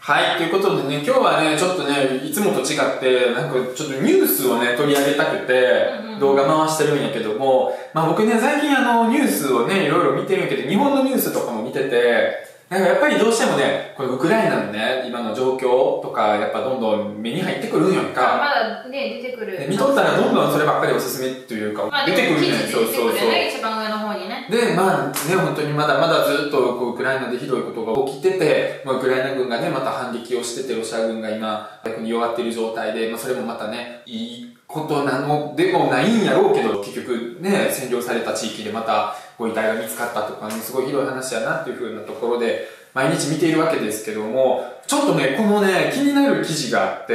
はい、ということでね、今日はね、ちょっとね、いつもと違って、なんかちょっとニュースをね、取り上げたくて、動画回してるんやけども、まあ僕ね、最近ニュースをね、いろいろ見てるんやけど、日本のニュースとかも見てて、なんかやっぱりどうしてもね、このウクライナのね、今の状況とか、やっぱどんどん目に入ってくるんやんか。 まだね、出てくる。 見とったらどんどんそればっかりおすすめというか、出てくるね。 そうそうそう。一番上の方にね。 で、まあね、本当にまだまだずっとウクライナでひどいことが起きてて、ウクライナ軍がね、また反撃をしてて、ロシア軍が今、逆に弱っている状態で、それもまたね、いいことなのでもないんやろうけど、結局ね、占領された地域でまたご遺体が見つかったとかね、すごいひどい話やなっていう風なところで、毎日見ているわけですけども、ちょっとね、このね、気になる記事があって、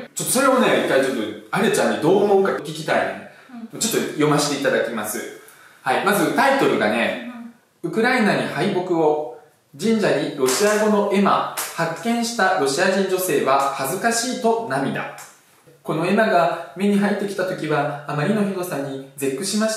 ちょっとそれをね、一回ちょっと、あれちゃんにどう思うか聞きたいね。ちょっと読ませていただきます。はい、まずタイトルがね、ウクライナに敗北を、神社にロシア語の絵馬、発見したロシア人女性は恥ずかしいと涙。この絵馬が目に入ってきた時はあまりのひどさに絶句しました。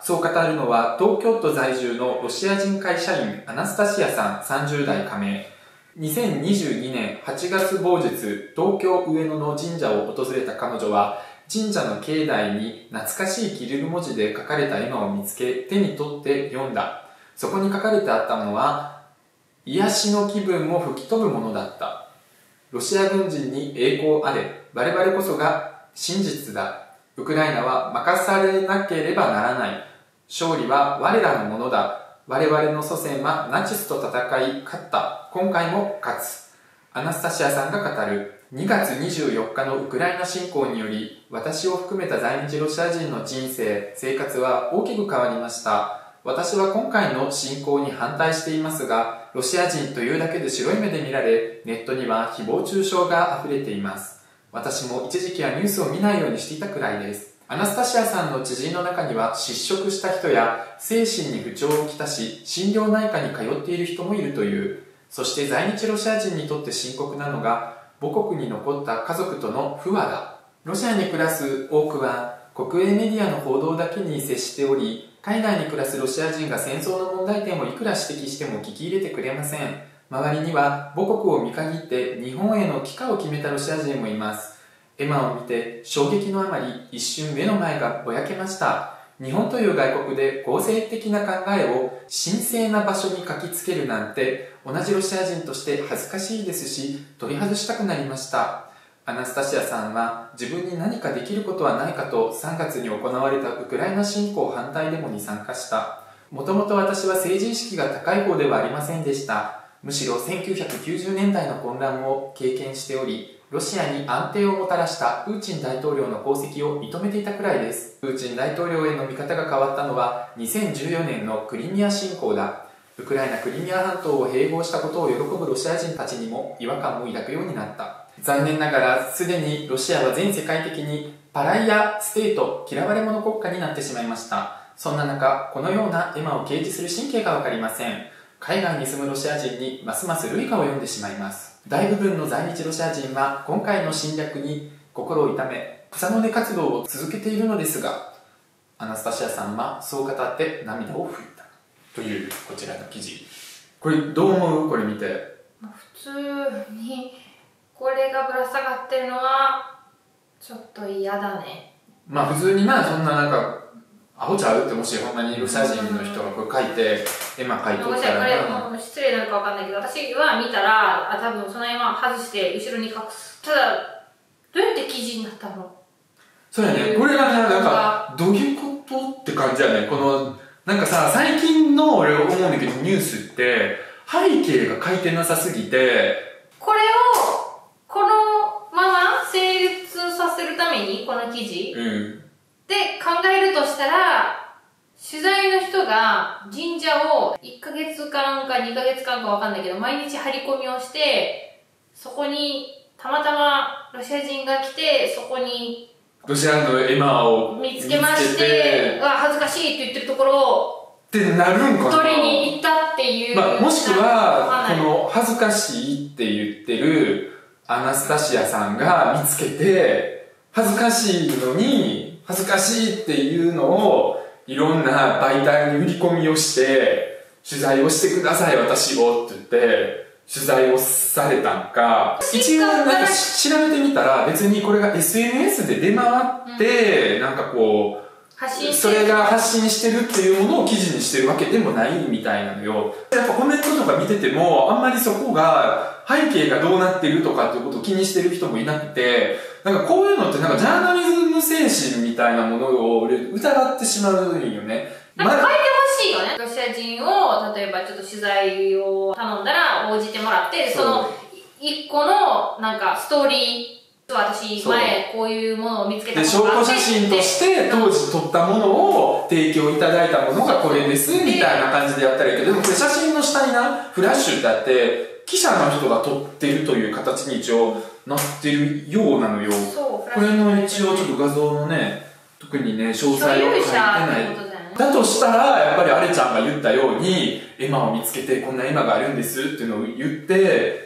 そう語るのは東京都在住のロシア人会社員アナスタシアさん30代加盟。2022年8月某日、東京上野の神社を訪れた彼女は神社の境内に懐かしいキリル文字で書かれた絵馬を見つけ手に取って読んだ。そこに書かれてあったのは癒しの気分も吹き飛ぶものだった。ロシア軍人に栄光あれ。我々こそが真実だ。ウクライナは任されなければならない。勝利は我らのものだ。我々の祖先はナチスと戦い勝った。今回も勝つ。アナスタシアさんが語る。2月24日のウクライナ侵攻により、私を含めた在日ロシア人の人生、生活は大きく変わりました。私は今回の侵攻に反対していますが、ロシア人というだけで白い目で見られ、ネットには誹謗中傷が溢れています。私も一時期はニュースを見ないようにしていたくらいです。アナスタシアさんの知人の中には失職した人や精神に不調をきたし、心療内科に通っている人もいるという。そして在日ロシア人にとって深刻なのが、母国に残った家族との不和だ。ロシアに暮らす多くは国営メディアの報道だけに接しており、海外に暮らすロシア人が戦争の問題点をいくら指摘しても聞き入れてくれません。周りには母国を見限って日本への帰化を決めたロシア人もいます。絵馬を見て衝撃のあまり一瞬目の前がぼやけました。日本という外国で合成的な考えを神聖な場所に書きつけるなんて同じロシア人として恥ずかしいですし取り外したくなりました。アナスタシアさんは自分に何かできることはないかと3月に行われたウクライナ侵攻反対デモに参加した。もともと私は政治意識が高い方ではありませんでした。むしろ1990年代の混乱を経験しており、ロシアに安定をもたらしたプーチン大統領の功績を認めていたくらいです。プーチン大統領への見方が変わったのは2014年のクリミア侵攻だ。ウクライナクリミア半島を併合したことを喜ぶロシア人たちにも違和感を抱くようになった。残念ながらすでにロシアは全世界的にパライアステート、嫌われ者国家になってしまいました。そんな中、このような絵馬を掲示する神経がわかりません。海外に住むロシア人にますます類が及んでしまいます。大部分の在日ロシア人は今回の侵略に心を痛め草の根活動を続けているのですが、アナスタシアさんはそう語って涙を拭いたというこちらの記事。これどう思う？これ見て。 普通にこれがぶら下がってるのはちょっと嫌だね。 普通にそんなアホちゃうって、もしほんまにロシア人の人がこれ書いて絵馬書いとったらこれ失礼なのか分かんないけど、私は見たら多分その絵馬外して後ろに隠す。ただどうやって記事になったの？ そうやね、これがどういうことって感じやね。このさ、最近の俺思うんだけどニュースって背景が書いてなさすぎて、 これをこのまま成立させるためにこの記事、で考えるとしたら、取材の人が神社を1ヶ月間か2ヶ月間か分かんないけど毎日張り込みをして、そこにたまたまロシア人が来て、そこにロシアの絵馬を見つけまして、恥ずかしいって言ってるところをってなるんかな。 取りに行ったっていう、 もしくはこの恥ずかしいって言ってるアナスタシアさんが見つけて、恥ずかしいのに恥ずかしいっていうのをいろんな媒体に売り込みをして取材をしてください私をって言って取材をされたんか、一応なんか調べてみたら別にこれが SNS で出回って、なんかこう、それが発信してるっていうものを記事にしてるわけでもないみたいなのよ。やっぱコメントとか見てても、あんまりそこが背景がどうなってるとかっていうことを気にしてる人もいなくて、なんかこういうのってなんかジャーナリズム精神みたいなものを俺疑ってしまうんよね。 なんか書いてほしいよね。ロシア人を、例えばちょっと取材を頼んだら応じてもらって、その一個のなんかストーリー、私前こういうものを見つけたで、証拠写真として当時撮ったものを提供いただいたものがこれですみたいな感じでやったらいいけど、でもこれ写真の下にな、フラッシュってあって、記者の人が撮ってるという形に一応なってるようなのよ。これの一応ちょっと画像のね、特にね、詳細を書いてない。だとしたら、やっぱりアレちゃんが言ったように、エマを見つけて、こんなエマがあるんですっていうのを言って、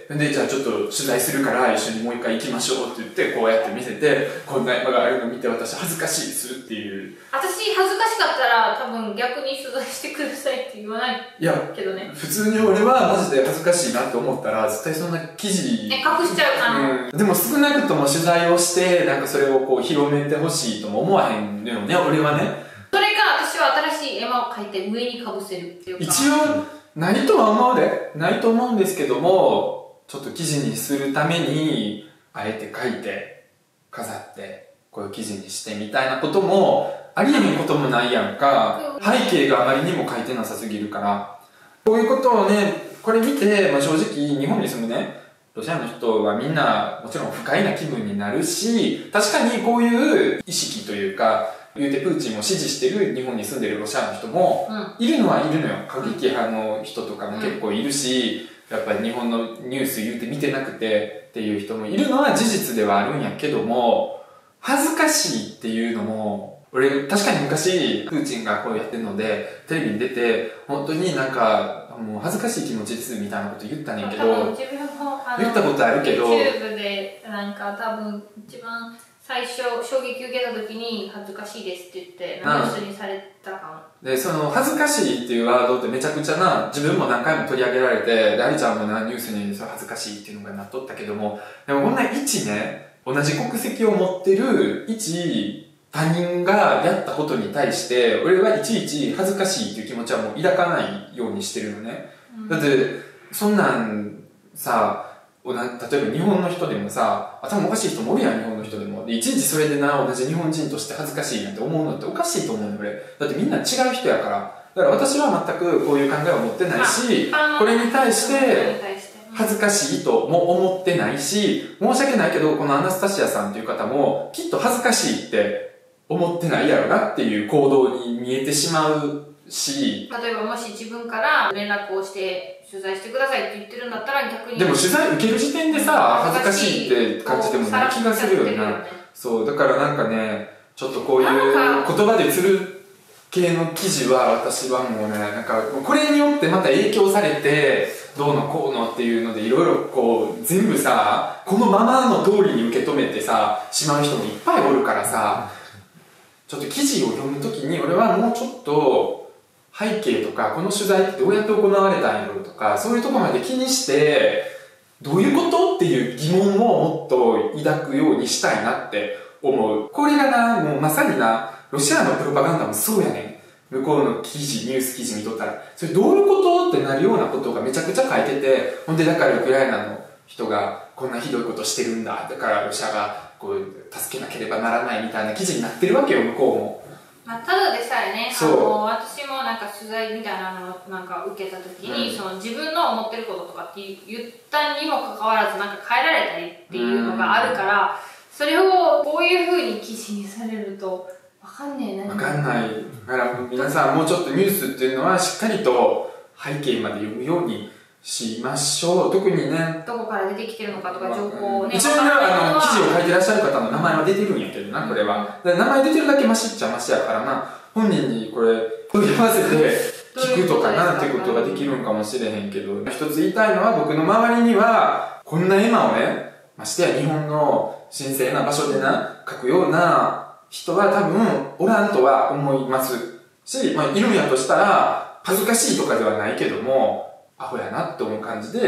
で、じゃあちょっと取材するから一緒にもう一回行きましょうって言って、こうやって見せて、こんなエマがあるの見て私恥ずかしいですっていう。 私恥ずかしかったら多分逆に取材してくださいって言わないけどね。 普通に俺はマジで恥ずかしいなって思ったら、絶対そんな記事。 隠しちゃうかな。 でも少なくとも取材をして、なんかそれをこう広めてほしいとも思わへんのよね、俺はね。 それか私は新しい絵馬を描いて上にかぶせるっていうか。 一応、ないとは思うで。ないと思うんですけども、ちょっと記事にするために、あえて書いて、飾って、こういう記事にしてみたいなことも、ありえへんこともないやんか。背景があまりにも書いてなさすぎるから。こういうことをね、これ見て、まあ、正直日本に住むね、ロシアの人はみんなもちろん不快な気分になるし、確かにこういう意識というか、言うてプーチンを支持してる日本に住んでるロシアの人もいるのはいるのよ。過激派の人とかも結構いるし、やっぱり日本のニュース言うて見てなくてっていう人もいるのは事実ではあるんやけども、恥ずかしいっていうのも、俺確かに昔プーチンがこうやってるのでテレビに出て本当になんかもう恥ずかしい気持ちですみたいなこと言ったんやけど、言ったことあるけど YouTube でなんか多分一番最初衝撃受けた時に恥ずかしいですって言ってニュースにされたかも。 で、その恥ずかしいっていうワードってめちゃくちゃな、自分も何回も取り上げられて、で、アリちゃんもな、ニュースにそれ恥ずかしいっていうのがなっとったけども、でもこんな一ね、同じ国籍を持ってる一他人がやったことに対して、俺はいちいち恥ずかしいっていう気持ちはもう抱かないようにしてるのね。だって、そんなんさ、例えば日本の人でもさ、頭おかしい人もおるやん、日本の人でも。で、いちいちそれでな、同じ日本人として恥ずかしいなんて思うのっておかしいと思うのよ、俺。だってみんな違う人やから。だから私は全くこういう考えを持ってないし、これに対して恥ずかしいとも思ってないし、申し訳ないけど、このアナスタシアさんという方も、きっと恥ずかしいって思ってないやろなっていう行動に見えてしまうし、 例えばもし自分から連絡をして取材してくださいって言ってるんだったら逆に。 でも取材受ける時点でさ、恥ずかしいって感じでもない気がするよな。そう、だからなんかね、ちょっとこういう言葉で釣る系の記事は私はもうね、なんかこれによってまた影響されて、どうのこうのっていうのでいろいろこう全部さ、このままの通りに受け止めてさ、しまう人もいっぱいおるからさ、ちょっと記事を読むときに俺はもうちょっと、背景とかこの取材ってどうやって行われたんやろうとかそういうところまで気にしてどういうことっていう疑問をもっと抱くようにしたいなって思う。これがな、もうまさにな、ロシアのプロパガンダもそうやねん。向こうの記事、ニュース記事見とったらそれどういうことってなるようなことがめちゃくちゃ書いてて、ほんでだからウクライナの人がこんなひどいことしてるんだ、だからロシアがこう助けなければならないみたいな記事になってるわけよ、向こうも。 まあ、ただでさえね、 私もなんか取材みたいなのをなんか受けた時に、その自分の思ってることとかって言ったにもかかわらずなんか変えられたりっていうのがあるから、それをこういう風に記事にされると分かんねえな。 分かんない。だから皆さんもうちょっとニュースっていうのはしっかりと背景まで読むようにしましょう。特にね、 どこから出てきてるのかとか情報をね、 一応ね、記事を書いてらっしゃる方の名前は出てるんやけどな、これは。名前出てるだけマシっちゃマシやからな、本人にこれ問い合わせて聞くとかなっていうことができるんかもしれへんけど、一つ言いたいのは、僕の周りにはこんな絵馬をね、ましてや日本の神聖な場所でな描くような人は多分おらんとは思いますし、まあ、いるんやとしたら恥ずかしいとかではないけどもアホやなって思う感じで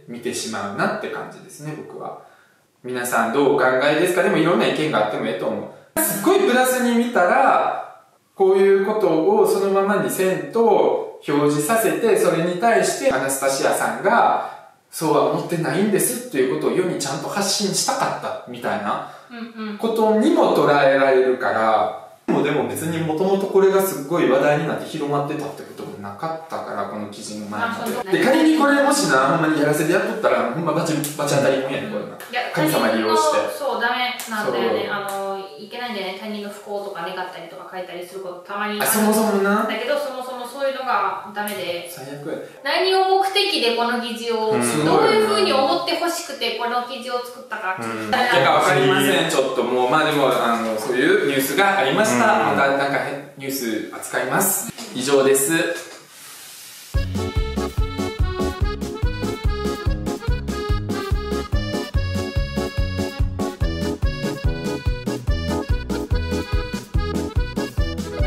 見てしまうなって感じですね、僕は。皆さんどうお考えですか？でもいろんな意見があってもええと思う。すっごいプラスに見たら、こういうことをそのままにせんと表示させて、それに対してアナスタシアさんが、そうは思ってないんですっていうことを世にちゃんと発信したかったみたいなことにも捉えられるから、でも別にもともとこれがすっごい話題になって広まってたってこともなかったから、この記事の前まで。で、仮にこれもしな、ほんまにやらせてやっとったら、ほんまバチ当たりもんやね、これな。神様利用して。 そう、ダメなんだよね。いけないんだよね。他人の不幸とか願ったりとか書いたりすることたまにある。 そもそもな。 だけど、そもそもそういうのがダメで。 最悪や。 何を目的でこの記事を、どういうふうに思ってほしくてこの記事を作ったか聞いたら。 わかりません、ちょっともう。まあでも、そういうニュースがありました。またなんかニュース扱います。以上です。